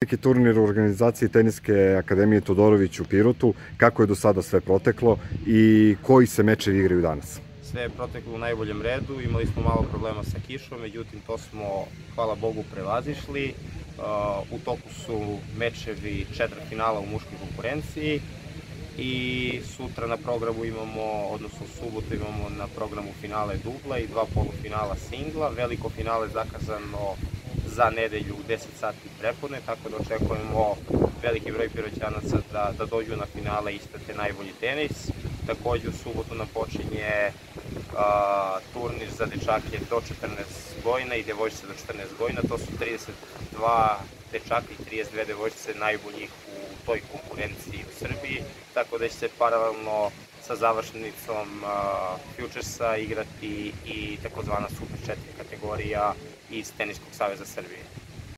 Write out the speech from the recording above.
Veliki turnir u organizaciji Teniske akademije Todorović u Pirotu. Kako je do sada sve proteklo i koji se mečevi igraju danas? Sve je proteklo u najboljem redu, imali smo malo problema sa kišom, međutim to smo, hvala Bogu, prevazišli. U toku su mečevi četvrtfinala u muškoj konkurenciji i sutra na programu imamo, odnosno u subotu imamo na programu finale dubla i 2 polufinala singla. Veliko finale zakazano za nedelju u 10 sati prepodne, tako da očekujemo veliki broj Piroćanaca da dođu na finale i isprate najbolji tenis. Takođe u subotu nam počinje turnir za dečake do 14 godina i devojčice do 14 godina. To su 32 dečaka i 32 devojčice najboljih u toj konkurenciji u Srbiji, tako da će se paralelno sa završnicom Futuresa igrati i takozvana Super 4 kategorija iz Teniskog saveza Srbije.